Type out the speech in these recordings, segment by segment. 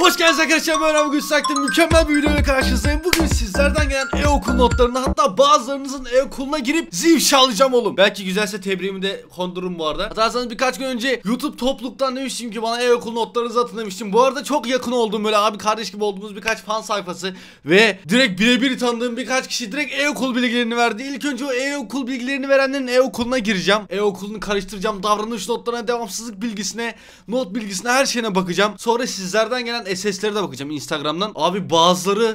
Hoş geldiniz arkadaşlar, ben bugün sizlerle mükemmel bir videoyla karşınızdayım. Bugün sizlerden gelen e-okul notlarını, hatta bazılarınızın e-okuluna girip ifşalayacağım oğlum. Belki güzelse tebriğimi de kondururum bu arada. Hatırlarsanız birkaç gün önce YouTube topluluktan demiştim ki bana e-okul notlarınızı atın demiştim. Bu arada çok yakın olduğum, böyle abi kardeş gibi olduğumuz birkaç fan sayfası ve direkt birebir tanıdığım birkaç kişi direkt e-okul bilgilerini verdi. İlk önce o e-okul bilgilerini verenlerin e-okuluna gireceğim. E-okulunu karıştıracağım, davranış notlarına, devamsızlık bilgisine, not bilgisine, her şeyine bakacağım. Sonra sizlerden gelen SS'lere de bakacağım Instagram'dan. Abi bazıları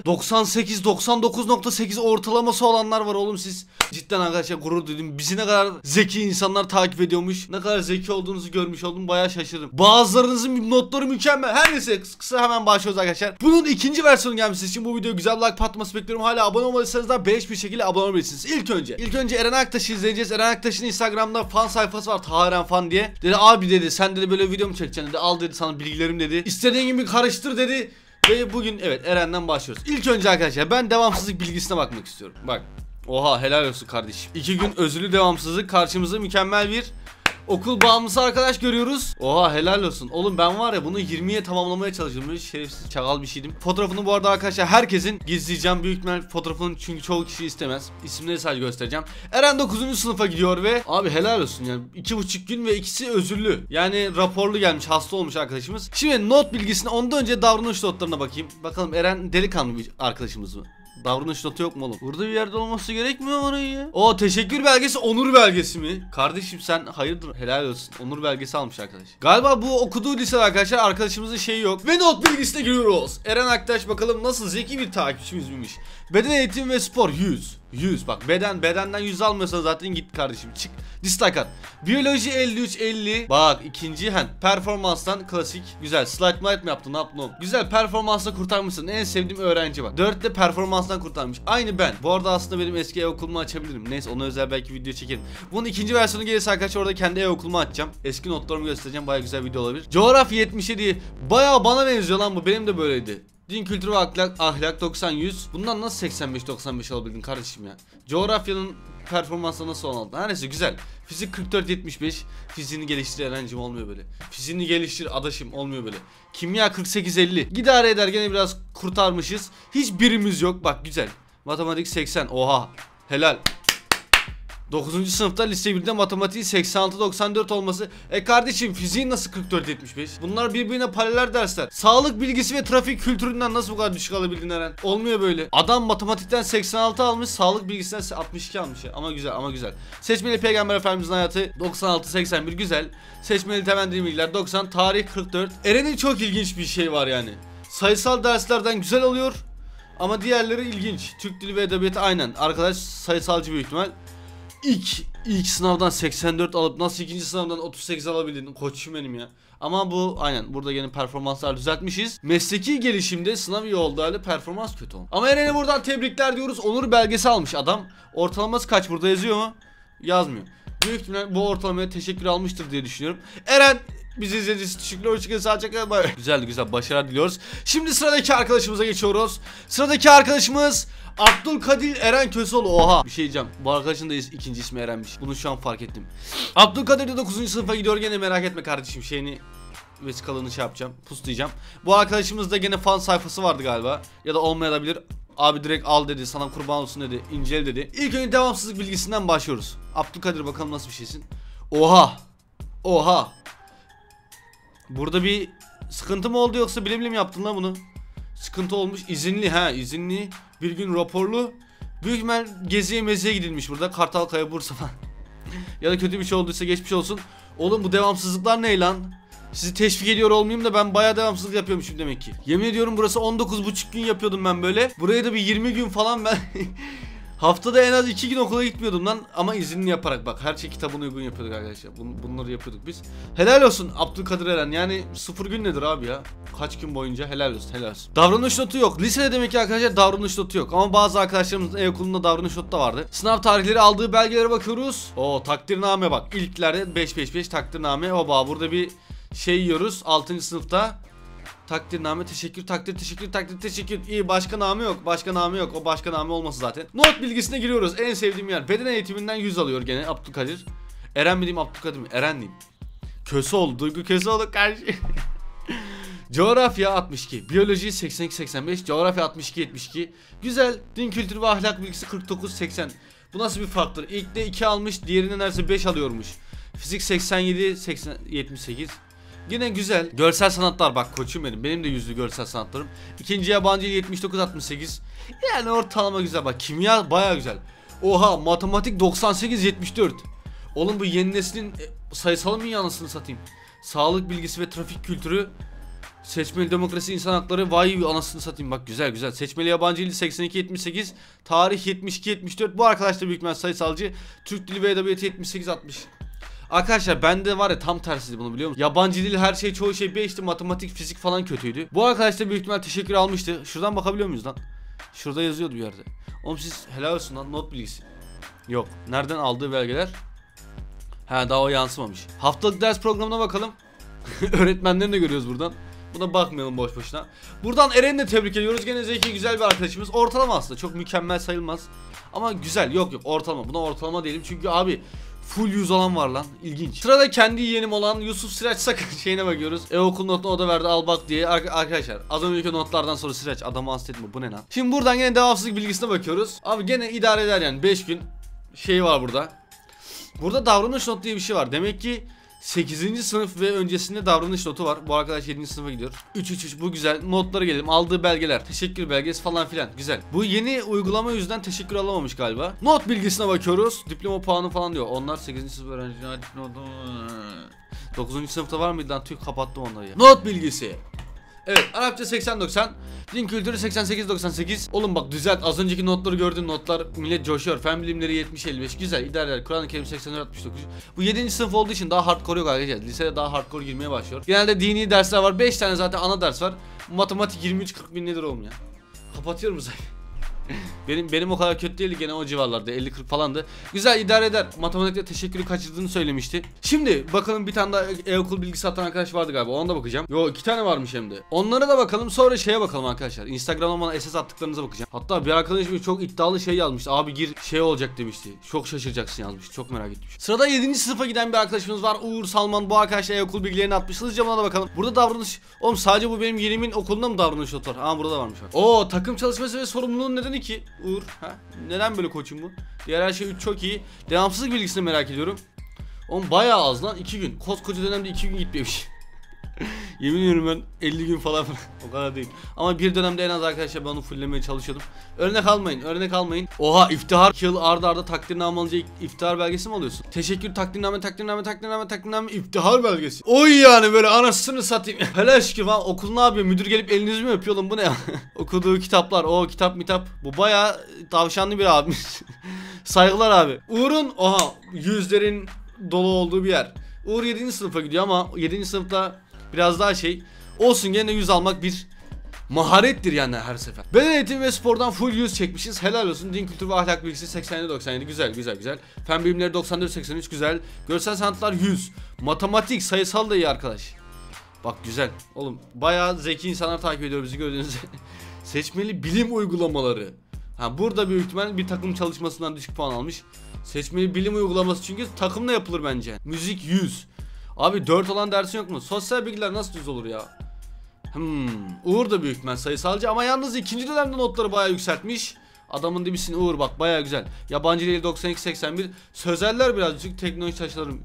98-99.8 ortalaması olanlar var oğlum, siz. Cidden arkadaşlar gurur duydum. Bizi ne kadar zeki insanlar takip ediyormuş. Ne kadar zeki olduğunuzu görmüş oldum. Bayağı şaşırdım. Bazılarınızın notları mükemmel. Her neyse, kısa hemen başlıyoruz arkadaşlar. Bunun ikinci versiyonu gelmesi için bu videoya güzel bir like patlaması bekliyorum. Hala abone olmadıysanız da beleş bir şekilde abone olabilirsiniz. İlk önce Eren Aktaş'ı izleyeceğiz. Eren Aktaş'ın Instagram'da fan sayfası var, Taheren Fan diye. Dedi abi dedi, sen dedi böyle video mu çekeceksin dedi. Al dedi sana bilgilerim dedi. İstediğin gibi karıştır dedi. Ve bugün evet Eren'den başlıyoruz. İlk önce arkadaşlar ben devamsızlık bilgisine bakmak istiyorum. Bak. Oha, helal olsun kardeşim. 2 gün özürlü devamsızlık, karşımıza mükemmel bir okul bağımlısı arkadaş görüyoruz. Oha, helal olsun. Oğlum ben var ya bunu 20'ye tamamlamaya çalışıyorum. Şerefsiz çakal bir şeydim. Fotoğrafını bu arada arkadaşlar herkesin gizleyeceğim. Büyük ihtimal fotoğrafını, çünkü çoğu kişi istemez. İsimleri sadece göstereceğim. Eren 9. sınıfa gidiyor ve abi helal olsun yani. 2,5 gün ve ikisi özürlü. Yani raporlu gelmiş, hasta olmuş arkadaşımız. Şimdi not bilgisine, ondan önce davranış notlarına bakayım. Bakalım Eren delikanlı bir arkadaşımız mı? Davranış notu yok mu oğlum? Burada bir yerde olması gerekmiyor mu orayı ya? O teşekkür belgesi, onur belgesi mi? Kardeşim sen hayırdır, helal olsun. Onur belgesi almış arkadaş. Galiba bu okuduğu lise arkadaşlar, arkadaşımızın şeyi yok. Ve not bilgisine giriyoruz. Eren Aktaş bakalım nasıl zeki bir takipçimiz miymiş? Beden eğitimi ve spor 100 bak, bedenden 100 almıyorsan zaten git kardeşim, çık. Dislike at. Biyoloji 53-50. Bak ikinci performanstan klasik. Güzel. Slide might mi yaptın, ne yaptın oğlum? Güzel, performansla kurtarmışsın. En sevdiğim öğrenci bak. 4'te performanstan kurtarmış. Aynı ben. Bu arada aslında benim eski e-okulumu açabilirim. Neyse, ona özel belki video çekerim. Bunun ikinci versiyonu gelirse arkadaşlar orada kendi e-okulumu açacağım. Eski notlarımı göstereceğim. Baya güzel video olabilir. Coğrafya 77. Baya bana benziyor lan bu. Benim de böyleydi. Din kültürü ve ahlak 90-100. Bundan nasıl 85-95 alabildin kardeşim ya? Coğrafyanın performansı nasıl oldu? Her neyse, güzel. Fizik 44-75. Fiziğini geliştir Eren'cim, olmuyor böyle. Fiziğini geliştir adaşım, olmuyor böyle. Kimya 48-50. Gidare eder, gene biraz kurtarmışız. Hiç birimiz yok, bak güzel. Matematik 80. Oha, helal. 9. sınıfta lise 1'de matematiği 86-94 olması. Kardeşim fiziğin nasıl 44-75? Bunlar birbirine paralel dersler. Sağlık bilgisi ve trafik kültüründen nasıl bu kadar düşük alabildin Eren? Olmuyor böyle. Adam matematikten 86 almış, sağlık bilgisinden 62 almış ya. Ama güzel. Seçmeli Peygamber Efendimizin hayatı 96-81 güzel. Seçmeli temenni bilgiler 90, tarih 44. Eren'in çok ilginç bir şey var yani. Sayısal derslerden güzel oluyor ama diğerleri ilginç. Türk dili ve edebiyatı aynen. Arkadaş sayısalcı büyük ihtimal. İlk sınavdan 84 alıp nasıl ikinci sınavdan 38 alabildin koçum benim ya. Ama bu aynen, burada yeni performanslar düzeltmişiz. Mesleki gelişimde sınav iyi olduğu halde performans kötü olmuş. Ama Eren'e buradan tebrikler diyoruz. Onur belgesi almış adam. Ortalaması kaç burada yazıyor mu? Yazmıyor. Büyük ihtimalle bu ortalamaya teşekkür almıştır diye düşünüyorum. Eren, bizi izlediğiniz için teşekkürler. Hoşçakalın, sağlıcakla bay. Güzel başarılar diliyoruz. Şimdi sıradaki arkadaşımıza geçiyoruz. Sıradaki arkadaşımız Abdülkadir Eren Köseoğlu. Oha, bir şey diyeceğim. Bu arkadaşın da ikinci ismi Eren'miş. Bunu şu an fark ettim. Abdülkadir de 9. sınıfa gidiyor. Gene merak etme kardeşim, şeyini vesikalığını şey yapacağım, puslayacağım. Bu arkadaşımızda gene fan sayfası vardı galiba. Ya da olmayabilir. Abi direkt al dedi, sana kurban olsun dedi, incel dedi. İlk önce devamsızlık bilgisinden başlıyoruz. Abdülkadir bakalım nasıl bir şeysin. Oha. Burada bir sıkıntı mı oldu, yoksa bilim mi yaptın lan bunu? Sıkıntı olmuş. İzinli. Bir gün raporlu. Büyük ihtimal geziye meziye gidilmiş burada. Kartalkaya, Bursa falan. Ya da kötü bir şey olduysa geçmiş olsun. Oğlum bu devamsızlıklar ne lan? Sizi teşvik ediyor olmayayım da ben bayağı devamsızlık yapıyormuşum demek ki. Yemin ediyorum burası 19,5 gün yapıyordum ben böyle. Buraya da bir 20 gün falan ben haftada en az 2 gün okula gitmiyordum lan, ama izinli yaparak, bak her şey kitabına uygun yapıyorduk arkadaşlar. Bunları yapıyorduk biz. Helal olsun Abdülkadir Eren, yani 0 gün nedir abi ya? Kaç gün boyunca, helal olsun. Davranış notu yok. Lisede demek ki arkadaşlar davranış notu yok. Ama bazı arkadaşlarımızın e-okulunda davranış notu da vardı. Sınav tarihleri, aldığı belgelere bakıyoruz. Takdirname bak. İlklerde 5-5-5 takdirname. Oba, burada bir şey yiyoruz 6. sınıfta. Takdirname, teşekkür, takdir, teşekkür. İyi, başka name yok. O başka name olması zaten. Not bilgisine giriyoruz. En sevdiğim yer. Beden eğitiminden 100 alıyor gene Abdülkadir. Eren mi diyeyim, Abdülkadir mi? Eren diyeyim. Köseoğlu, Duygu Köseoğlu karşı. Coğrafya 62, biyoloji 82-85, coğrafya 62-72. Güzel. Din kültürü ve ahlak bilgisi 49-80. Bu nasıl bir farktır? İlkte 2 almış, diğerinden neredeyse 5 alıyormuş. Fizik 87-78. Yine güzel. Görsel sanatlar bak koçum benim. Benim de yüzlü görsel sanatlarım. İkinci yabancı 79-68. Yani ortalama güzel bak. Kimya baya güzel. Oha, matematik 98-74. Oğlum bu yeni neslin sayısalı mı anasını satayım. Sağlık bilgisi ve trafik kültürü. Seçmeli demokrasi, insan hakları, vay anasını satayım bak, güzel güzel. Seçmeli yabancı dili 82-78, tarih 72-74. Bu arkadaş da büyük ihtimal sayısalcı. Türk dili ve edebiyatı 78-60. Arkadaşlar bende var ya tam tersiydi, bunu biliyor musun? Yabancı dil her şey, çoğu şey 5'ti, matematik, fizik falan kötüydü. Bu arkadaş da büyük ihtimal teşekkür almıştı. Şuradan bakabiliyor muyuz lan? Şurada yazıyordu bir yerde. Oğlum siz helal olsun lan, not bilgisi. Yok, nereden aldığı belgeler? He, daha o yansımamış. Haftalık ders programına bakalım. Öğretmenlerini de görüyoruz buradan. Buna bakmayalım boş boşuna. Buradan Eren'i de tebrik ediyoruz. Gene zeki, güzel bir arkadaşımız. Ortalama aslında, çok mükemmel sayılmaz. Ama güzel, yok ortalama. Buna ortalama diyelim çünkü abi full 100 olan var lan, ilginç. Sırada kendi yeğenim olan Yusuf Sıraç Sakın şeyine bakıyoruz. Okul notunu o da verdi, al bak diye. Arkadaşlar az önceki notlardan sonra Sıraç adamı hasretme, bu ne lan. Şimdi buradan gene devamsızlık bilgisine bakıyoruz. Abi gene idare eder yani, 5 gün şey var burada. Burada davranış notu diye bir şey var. Demek ki 8. sınıf ve öncesinde davranış notu var. Bu arkadaş 7. sınıfa gidiyor. 3 bu güzel. Notlara gelelim. Aldığı belgeler, teşekkür belgesi falan filan. Güzel. Bu yeni uygulama yüzünden teşekkür alamamış galiba. Not bilgisine bakıyoruz. Diploma puanı falan diyor. Onlar 8. sınıf öğrenciler diploma. 9. sınıfta var mıydı lan? Tüh, kapattım onları ya. Not bilgisi. Evet, Arapça 80-90, din kültürü 88-98. Oğlum bak düzelt, az önceki notları gördün, notlar millet coşuyor. Fen bilimleri 70-55, güzel idareler. Kur'an-ı Kerim 84-69. Bu 7. sınıf olduğu için daha hardcore yok arkadaşlar. Lisede daha hardcore girmeye başlıyor. Genelde dini dersler var, 5 tane zaten ana ders var. Matematik 23-40 bin nedir oğlum ya. Kapatıyorum zaten. benim o kadar kötü değildi, gene o civarlarda 50-40 falandı. Güzel idare eder. Matematikte teşekkürü kaçırdığını söylemişti. Şimdi bakalım, bir tane daha e-okul bilgisi atan arkadaş vardı galiba, ona da bakacağım. Yo, 2 tane varmış hem de. Onlara da bakalım, sonra şeye bakalım arkadaşlar. Instagram'dan bana SS attıklarınıza bakacağım. Hatta bir arkadaşım çok iddialı şey yazmıştı. Abi gir şey olacak demişti. Çok şaşıracaksın yazmış. Çok merak etmiş. Sırada 7. sınıfa giden bir arkadaşımız var. Uğur Salman. Bu arkadaş e-okul bilgilerini atmış. Hızlıca buna da bakalım. Burada davranış. Oğlum sadece bu benim yeğenimin okulunda mı davranış notu var? Aa, burada varmış. Oo, takım çalışması ve sorumluluğun nedeni 2. Uğur. Ha? Neden böyle koçum bu? Diğer her şey 3 çok iyi. Devamsızlık bilgisini merak ediyorum. Oğlum bayağı az lan, 2 gün. Koskoca dönemde 2 gün gitmemiş. Yemin ediyorum ben 50 gün falan o kadar değil. Ama bir dönemde en az arkadaşlar ben onu fulllemeye çalışıyordum. Örnek almayın. Oha, iftihar 2 yıl arda takdirname alınca iftihar belgesi mi alıyorsun? Teşekkür, takdirname, iftihar belgesi. Oy yani böyle anasını satayım. Helal şükür falan, okul ne yapıyor? Müdür gelip elinizi mi öpüyor oğlum, bu ne ya? Okuduğu kitaplar, o kitap. Bu bayağı tavşanlı bir abimiz. Saygılar abi. Uğur'un yüzlerin dolu olduğu bir yer. Uğur 7. sınıfa gidiyor ama 7. sınıfta biraz daha şey olsun, gene 100 almak bir maharettir yani her sefer. Beden eğitimi ve spordan full 100 çekmişiz, helal olsun. Din kültürü ve ahlak bilgisi 87-97, güzel. Fen bilimleri 94-83, güzel. Görsel sanatlar 100. Matematik, sayısal da iyi arkadaş. Bak güzel. Oğlum bayağı zeki insanlar takip ediyor bizi, gördüğünüz. Seçmeli bilim uygulamaları. Burada büyük ihtimal bir takım çalışmasından düşük puan almış. Seçmeli bilim uygulaması çünkü takımla yapılır bence. Müzik 100. Abi 4 olan dersin yok mu? Sosyal bilgiler nasıl 100 olur ya? Uğur da büyük ihtimal sayısalcı ama yalnız ikinci dönemde notları bayağı yükseltmiş. Adamın dibisin Uğur, bak bayağı güzel. Yabancı dil 92-81. Sözeller birazcık, teknoloji taşlarım.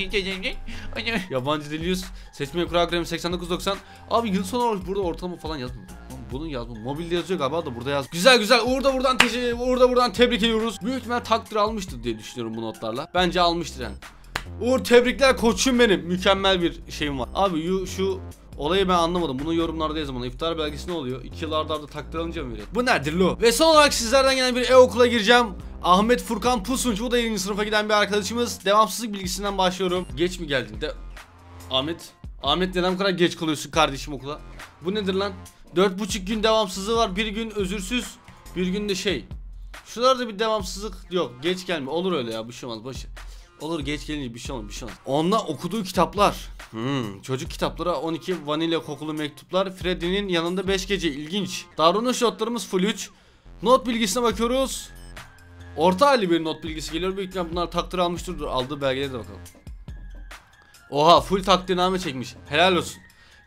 Yabancı dil 100. Seçmeli Kur'an-ı Kerim 89-90. Abi yıl sonu olarak burada ortalama falan yazmıyor. Bunun yazmıyor. Mobilde yazıyor galiba da burada yaz. Güzel. Uğur da buradan tebrik ediyoruz. Büyük ihtimal takdir almıştır diye düşünüyorum bu notlarla. Bence almıştır yani. Uğur tebrikler koçum benim. Mükemmel bir şeyim var. Abi şu olayı ben anlamadım. Bunu yorumlarda yazın bana. İftihar belgesi ne oluyor? 2 yıl arda takdir alınca mı veriyor? Bu nedir lo? Ve son olarak sizlerden gelen bir e-okula gireceğim. Ahmet Furkan Pusunç. Bu da 7. sınıfa giden bir arkadaşımız. Devamsızlık bilgisinden başlıyorum. Geç mi geldin de? Ahmet neden bu kadar geç kalıyorsun kardeşim okula? Bu nedir lan? 4,5 gün devamsızlığı var. 1 gün özürsüz. 1 gün de şey. Şuralarda bir devamsızlık yok. Geç gelme. Olur öyle ya. Bir şey olmaz. Boş. Olur, geç gelince bir şey olmaz. Onunla okuduğu kitaplar. Çocuk kitapları 12 vanilya kokulu mektuplar. Freddy'nin yanında 5 gece, ilginç. Davranış notlarımız full 3. Not bilgisine bakıyoruz. Orta hali bir not bilgisi geliyor. Büyük ihtimalle bunlar takdir almıştır. Aldığı belgelere de bakalım. Oha, full takdirname çekmiş. Helal olsun.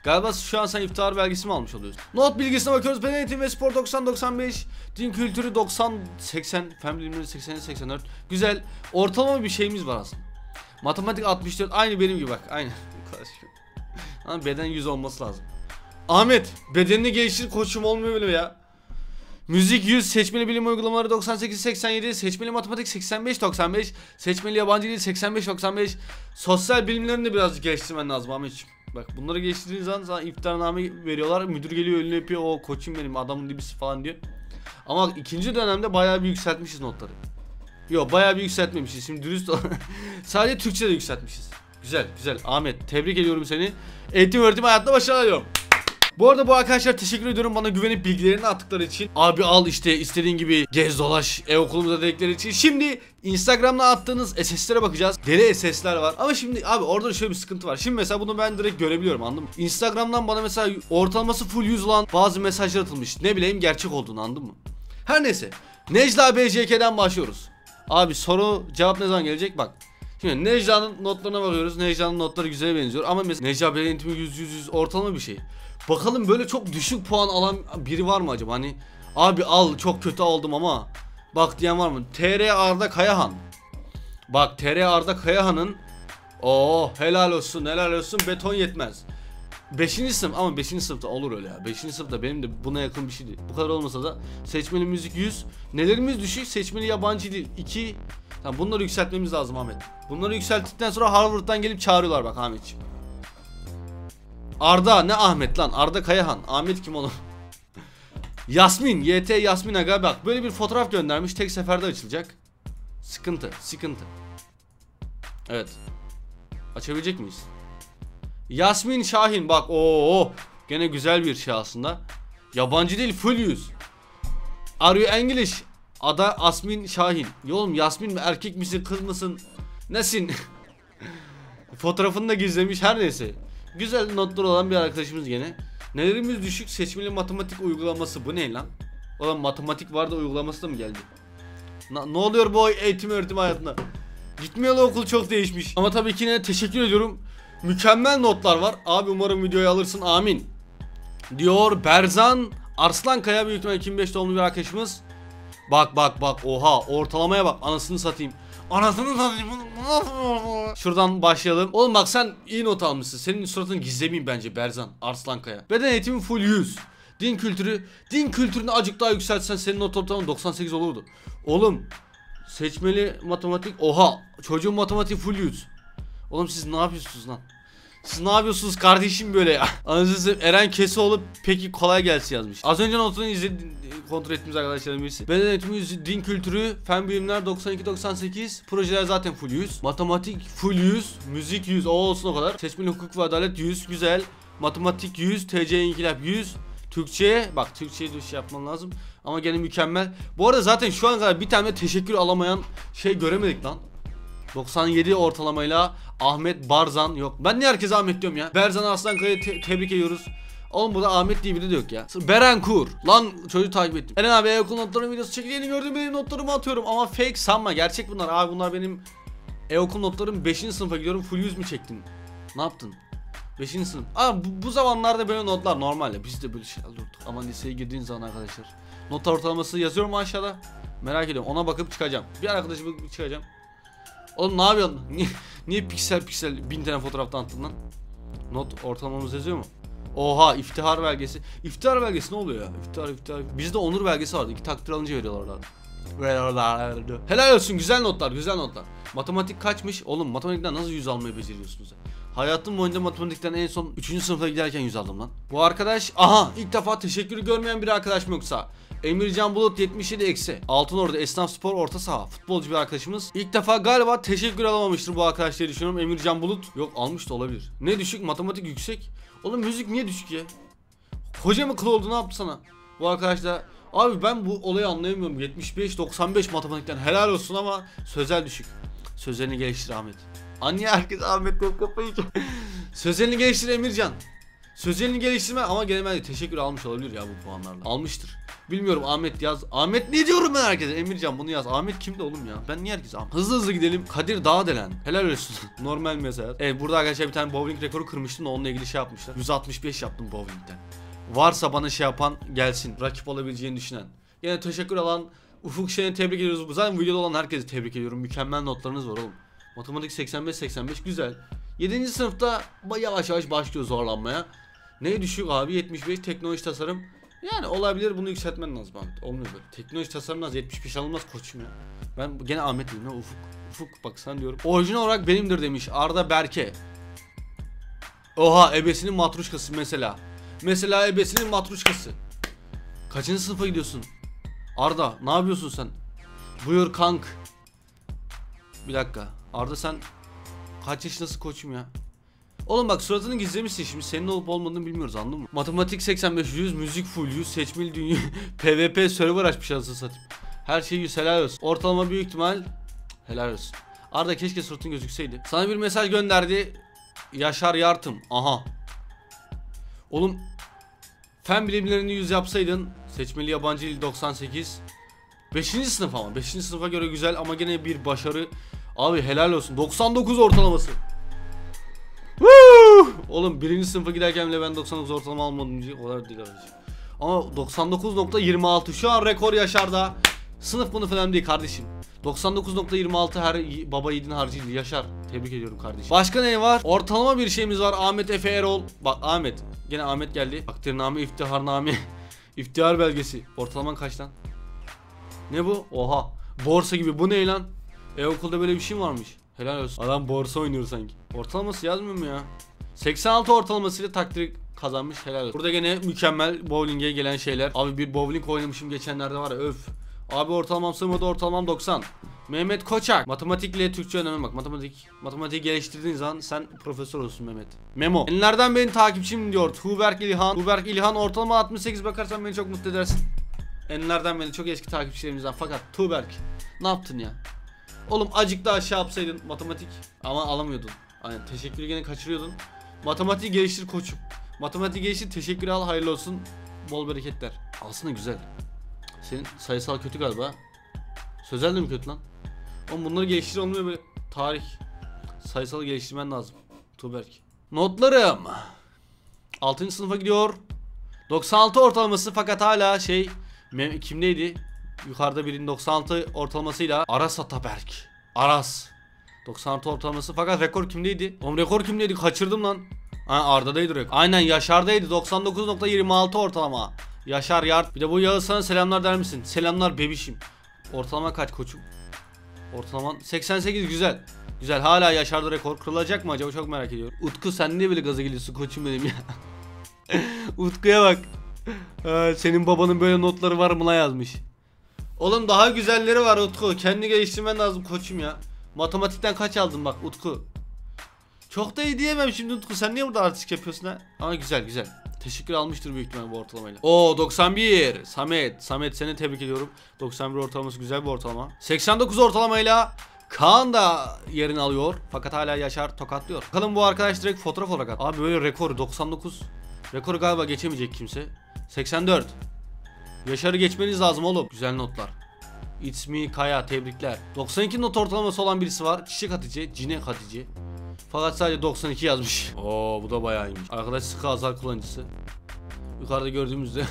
Galiba şu an sen iftihar belgesi mi almış oluyorsun? Not bilgisine bakıyoruz. Beden eğitimi ve spor 90-95. Din kültürü 90-80. Fen bilimleri 80-84. Güzel. Ortalama bir şeyimiz var aslında. Matematik 64. Aynı benim gibi bak. Aynı. Ama beden 100 olması lazım. Ahmet bedenini geliştir koçum, olmuyor böyle ya. Müzik 100, seçmeli bilim uygulamaları 98-87, seçmeli matematik 85-95, seçmeli yabancı dil 85-95, sosyal bilimlerini de birazcık geliştirmen lazım Ahmetciğim. Bak bunları geliştirdiğin zaman sana iftarname veriyorlar, müdür geliyor önüne yapıyor, o koçum benim adamın dibisi falan diyor. Ama ikinci dönemde bayağı bir yükseltmişiz notları. Yok bayağı bir yükseltmemişiz şimdi dürüst ol. Sadece Türkçe'de yükseltmişiz. Güzel güzel Ahmet, tebrik ediyorum seni. Eğitim öğretim hayatında başarılar diliyorum. Bu arada bu arkadaşlar teşekkür ediyorum bana güvenip bilgilerini attıkları için. Abi al işte istediğin gibi gez dolaş okulumuzda dedikleri için. Şimdi Instagram'da attığınız SS'lere bakacağız. Deli SS'ler var. Ama şimdi abi orada şöyle bir sıkıntı var. Şimdi mesela bunu ben direkt görebiliyorum, anladın mı? Instagram'dan bana mesela ortalaması full 100 olan bazı mesajlar atılmış. Ne bileyim gerçek olduğunu, anladın mı? Her neyse. Necla BCK'den başlıyoruz. Abi soru cevap ne zaman gelecek bak. Şimdi Necla'nın notlarına bakıyoruz. Necla'nın notları güzel benziyor ama mesela Necla beden eğitimi 100 ortalama bir şey. Bakalım böyle çok düşük puan alan biri var mı acaba? Hani abi al çok kötü aldım ama bak diyen var mı? TR Arda Kayahan. Bak TR Arda Kayahan'ın helal olsun beton yetmez. 5. sınıf ama 5. sınıfta olur öyle ya. 5. sınıfta benim de buna yakın bir şeydi. Bu kadar olmasa da seçmeli müzik 100. Nelerimiz düşük? Seçmeli yabancı dil 2. Tamam, bunları yükseltmemiz lazım Ahmet. Bunları yükselttikten sonra Harvard'dan gelip çağırıyorlar bak Ahmetciğim. Arda ne Ahmet lan? Arda Kayahan. Ahmet kim oğlum? Yasmin. YT Yasmin aga bak. Böyle bir fotoğraf göndermiş. Tek seferde açılacak. Sıkıntı. Evet. Açabilecek miyiz? Yasmin Şahin bak. Gene güzel bir şey aslında. Yabancı dil full 100. Are you English? Ada Asmin Şahin. Oğlum Yasmin mi, erkek misin kız mısın? Nesin? Fotoğrafını da gizlemiş, her neyse. Güzel notlar olan bir arkadaşımız gene. Nelerimiz düşük? Seçmeli matematik uygulaması. Bu ne lan? Oğlum matematik vardı, uygulaması da mı geldi? Ne oluyor bu eğitim öğretim hayatında? Gitmeyeli okul çok değişmiş. Ama tabii ki yine teşekkür ediyorum. Mükemmel notlar var. Abi umarım videoyu alırsın, amin. Diyor Berzan Arslankaya, büyük ihtimalle 2005 doğumlu bir arkadaşımız. Bak oha ortalamaya bak, anasını satayım. Şuradan başlayalım. Oğlum bak sen iyi not almışsın. Senin suratını gizlemeyeyim bence Berzan Arslankaya. Beden eğitimi full 100. Din kültürünü azıcık daha yükseltsen senin not ortalaman 98 olurdu. Oğlum seçmeli matematik, oha çocuğun matematiği full 100. Oğlum siz ne yapıyorsunuz lan? Siz ne yapıyorsunuz kardeşim böyle ya? Anladınız, Eren Kesoğlu peki kolay gelsin yazmış. Az önce notunu kontrol ettiğimiz arkadaşlarım birisi. Beden eğitimi 100, din kültürü, fen bilimler 92-98, projeler zaten full 100, matematik full 100, müzik 100, olsun o kadar. Seçmeli hukuk ve adalet 100, güzel. Matematik 100, TC inkılap 100. Türkçe, bak Türkçe'ye de şey yapman lazım ama gene mükemmel. Bu arada zaten şu ana kadar bir tane teşekkür alamayan şey göremedik lan. 97 ortalamayla Ahmet Barzan yok. Ben niye herkese Ahmet diyorum ya? Berzan Arslankaya'yı tebrik ediyoruz. Oğlum burada Ahmet diye biri de yok ya. Beren Kur. Lan çocuğu takip ettim. Eren abi okul notlarının videosu çekildiğini gördüm, benim notlarımı atıyorum ama fake sanma, gerçek bunlar. Abi bunlar benim okul notlarım, 5. sınıfa gidiyorum, full 100 mü çektin? Ne yaptın? 5. sınıf. Bu zamanlarda böyle notlar normal ya. Biz de böyle şey alıyorduk. Ama liseye girdiğin zaman arkadaşlar. Not ortalaması yazıyorum aşağıda. Merak ediyorum. Ona bakıp çıkacağım. Bir arkadaşımı çıkacağım. Oğlum ne yapıyorsun? Niye piksel 1000 tane fotoğraftan attın lan? Not ortalamamız yazıyor mu? Oha, iftihar belgesi. İftihar belgesi ne oluyor ya? İftihar. Bizde onur belgesi vardı. 2 takdir alınca veriyorlar. Helal olsun, güzel notlar. Matematik kaçmış? Oğlum matematikten nasıl 100 almayı beceriyorsunuz ya? Hayatım boyunca matematikten en son 3. sınıfa giderken 100 aldım lan. Bu arkadaş, ilk defa teşekkürü görmeyen bir arkadaş mı yoksa? Emircan Bulut 77 eksi. Altınordu Esnaf Spor orta saha. Futbolcu bir arkadaşımız. İlk defa galiba teşekkür alamamıştır bu arkadaş diye düşünüyorum. Emircan Bulut. Yok, almış da olabilir. Ne düşük? Matematik yüksek. Oğlum müzik niye düşük ya? Hoca mı kıl oldu, ne yaptı sana? Bu arkadaş da. Abi ben bu olayı anlayamıyorum. 75-95 matematikten helal olsun ama sözel düşük. Sözlerini geliştir Ahmet. Anne herkes Ahmet kafayı. Sözlerini geliştir Emircan. Sözelini geliştirme ama gene ben de teşekkür almış olabilir ya bu puanlarla. Almıştır. Bilmiyorum, Ahmet yaz. Ahmet ne diyorum ben herkese? Emircan bunu yaz. Ahmet kimdi oğlum ya? Ben niye herkese Ahmet? Hızlı hızlı gidelim. Kadir Dağdelen. Helal olsun. Normal mesela. Evet, burada arkadaşlar bir tane bowling rekoru kırmıştım da onunla ilgili şey yapmışlar. 165 yaptım bowling'den. Varsa bana şey yapan gelsin. Rakip olabileceğini düşünen. Yine teşekkür alan Ufuk Şen'i tebrik ediyoruz. Zaten videoda olan herkesi tebrik ediyorum. Mükemmel notlarınız var oğlum. Matematik 85-85 güzel. 7. sınıfta yavaş yavaş başlıyor zorlanmaya. Ne düşük abi? 75 teknoloji tasarım. Yani olabilir, bunu yükseltmen lazım Ahmet. Olmuyor böyle. Teknoloji tasarım lazım. 75 alınmaz koçum ya. Ben gene Ahmet diyeyim ya, Ufuk. Ufuk bak sen diyorum. Orijinal olarak benimdir demiş Arda Berke. Oha, ebesinin matruşkası mesela. Mesela ebesinin matruşkası. Kaçıncı sınıfa gidiyorsun? Arda ne yapıyorsun sen? Buyur kank. Bir dakika. Arda sen kaç yaşındasın koçum ya? Oğlum bak, suratını gizlemişsin, şimdi senin olup olmadığını bilmiyoruz, anladın mı? Matematik 85 100, müzik full 100, seçmeli dünya PvP server açmış anasını satayım. Her şey 100, helal olsun. Ortalama büyük ihtimal helal olsun. Arda keşke suratın gözükseydi. Sana bir mesaj gönderdi Yaşar Yartım. Aha. Oğlum fen bilimlerini 100 yapsaydın, seçmeli yabancı dil 98. 5. sınıf ama 5. sınıfa göre güzel ama gene bir başarı. Abi helal olsun. 99 ortalaması. Oğlum 1. sınıfa giderken bile ben 99 ortalama almadım diyecek, o kadar değil abi. Ama 99.26 şu an rekor Yaşar'da. Sınıf bunu falan değil kardeşim. 99.26 her baba yiğidin harcıydı Yaşar. Tebrik ediyorum kardeşim. Başka ne var? Ortalama bir şeyimiz var. Ahmet Efe Erol. Bak Ahmet. Gene Ahmet geldi. Takdirname, iftiharname. İftihar belgesi. Ortalaman kaç lan? Ne bu? Oha. Borsa gibi. Bu ne lan? Okulda böyle bir şey mi varmış? Helal olsun. Adam borsa oynuyor sanki. Ortalaması yazmıyor mu ya? 86 ortalamasıyla takdir kazanmış, helal olsun. Burada gene mükemmel bowling'e gelen şeyler. Abi bir bowling oynamışım geçenlerde var ya, öf. Abi ortalamam sığmadı, ortalamam 90. Mehmet Koçak. Matematikle Türkçe önemli bak. Matematiği geliştirdiğin zaman sen profesör olsun Mehmet. Memo. Enlerden benim takipçim diyor. Tuğberk İlhan. Tuğberk İlhan ortalama 68, bakarsan beni çok mutlu edersin. Enlerden beni çok eski takipçilerimizden, fakat Tuğberk ne yaptın ya? Oğlum acık daha aşağı yapsaydın matematik, ama alamıyordun. Aynen, teşekkürü gene kaçırıyordun. Matematiği geliştir koçum. Matematiği geliştir, teşekkür al, hayırlı olsun. Bol bereketler. Aslında güzel. Senin sayısal kötü galiba. Sözel de mi kötü lan? Oğlum bunları geliştir, olmuyor böyle. Tarih. Sayısalı geliştirmen lazım. Tuğberk. Notlarım. 6. sınıfa gidiyor. 96 ortalaması, fakat hala şey. Kimdeydi? Yukarıda birinin 96 ortalamasıyla Aras Ataberk. Aras 96 ortalaması, fakat rekor kimdeydi? Oğlum rekor kimdeydi? Kaçırdım lan. Arda'daydı rekor. Aynen Yaşar'daydı. 99.26 ortalama. Yaşar Yart. Bir de bu Yağız sana selamlar der misin? Selamlar bebişim. Ortalama kaç koçum? Ortalaman 88, güzel. Güzel, hala Yaşar'da rekor kırılacak mı acaba, çok merak ediyorum. Utku sen niye böyle gaza geliyorsun koçum benim ya? Utku'ya bak. Senin babanın böyle notları var mı la yazmış. Oğlum daha güzelleri var Utku. Kendini geliştirmen lazım koçum ya. Matematikten kaç aldın bak Utku. Çok da iyi diyemem şimdi Utku. Sen niye burada artistik yapıyorsun ha? Ama güzel güzel. Teşekkür almıştır büyük ihtimalle bu ortalamayla. Oo 91. Samet seni tebrik ediyorum. 91 ortalaması güzel bir ortalama. 89 ortalamayla Kaan da yerini alıyor. Fakat hala Yaşar tokatlıyor. Bakalım bu arkadaş direkt fotoğraf olarak at. Abi böyle rekoru 99. Rekoru galiba geçemeyecek kimse. 84. Yaşar'ı geçmeniz lazım oğlum. Güzel notlar. It's me Kaya, tebrikler. 92 not ortalaması olan birisi var. Çiçek Hatice, Cinek Hatice. Fakat sadece 92 yazmış. Oo bu da bayağı iyiymiş. Arkadaş sıkı azar kullanıcısı. Yukarıda gördüğümüzde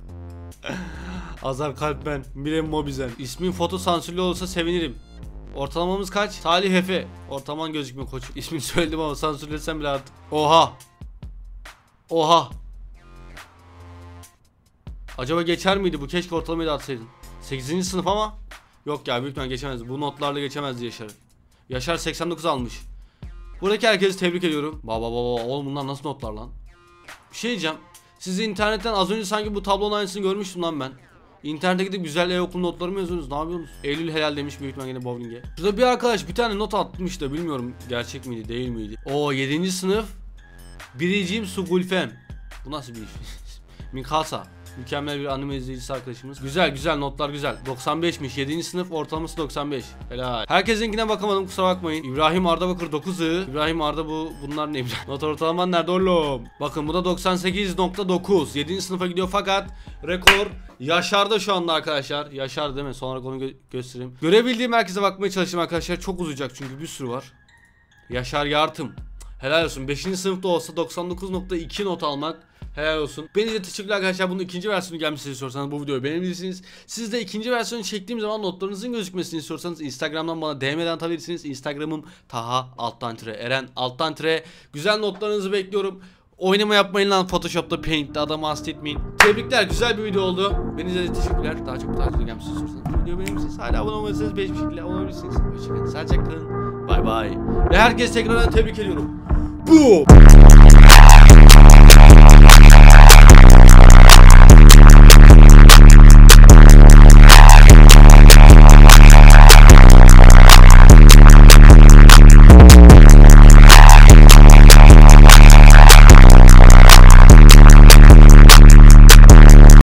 Azar Kalpmen, Mirem Mobizen. İsmin foto sansürlü olursa sevinirim. Ortalamamız kaç? Salih Efe. Ortalaman gözükmüyor koç. İsmini söyledim ama sansürlesem bile artık. Oha. Oha. Acaba geçer miydi bu? Keşke ortalamayı da atsaydın. 8. sınıf ama yok ya, büyük ihtimalle geçemez. Bu notlarla geçemezdi Yaşar'ı. Yaşar 89 almış. Buradaki herkesi tebrik ediyorum. Baba oğlum bunlar nasıl notlar lan? Bir şey diyeceğim. Sizi internetten az önce sanki bu tablonun aynısını görmüştüm lan ben. İnternete gidip güzel okul notları mı yazıyorsunuz? Ne yapıyorsunuz? Eylül helal demiş büyük ihtimalle bowling'e. Şurada bir arkadaş bir tane not atmış da bilmiyorum gerçek miydi değil miydi? Oo 7. sınıf. Biricim Su Gülfem. Bu nasıl bir iş? Mikasa. Mükemmel bir anime izleyicisi arkadaşımız. Güzel güzel, notlar güzel. 95'miş. 7. sınıf ortalaması 95. Helal. Herkesinkine bakamadım, kusura bakmayın. İbrahim Arda Bakır 9'u. İbrahim Arda bunlar ne? Not ortalaman nerede oğlum? Bakın bu da 98.9. 7. sınıfa gidiyor fakat rekor Yaşar'da şu anda arkadaşlar. Yaşar değil mi? Sonra onu göstereyim. Görebildiğim herkese bakmaya çalışayım arkadaşlar. Çok uzayacak çünkü bir sürü var. Yaşar Yartım. Helal olsun. 5. sınıfta olsa 99.2 not almak. Helal olsun. Beni de teşekkürler arkadaşlar. Bunun ikinci versiyonu gelmesini istiyorsanız bu videoyu beğenebilirsiniz. Siz de ikinci versiyonu çektiğim zaman notlarınızın gözükmesini istiyorsanız Instagram'dan bana DM'den atabilirsiniz. Instagram'ım Taha_Eren_. Güzel notlarınızı bekliyorum. Oynama yapmayın lan Photoshop'ta, Paint'te, adamı hasta etmeyin. Tebrikler, güzel bir video oldu. Beni de teşekkürler. Daha çok video gelmesini istiyorsanız videoyu beğenirsiniz. Hala abone olmadıysanız beğenip bir şekilde abone olabilirsiniz. Hoşçakalın. Sağlıcakla kalın. Bay bay. Ve herkes tekrardan tebrik ediyorum. Bu.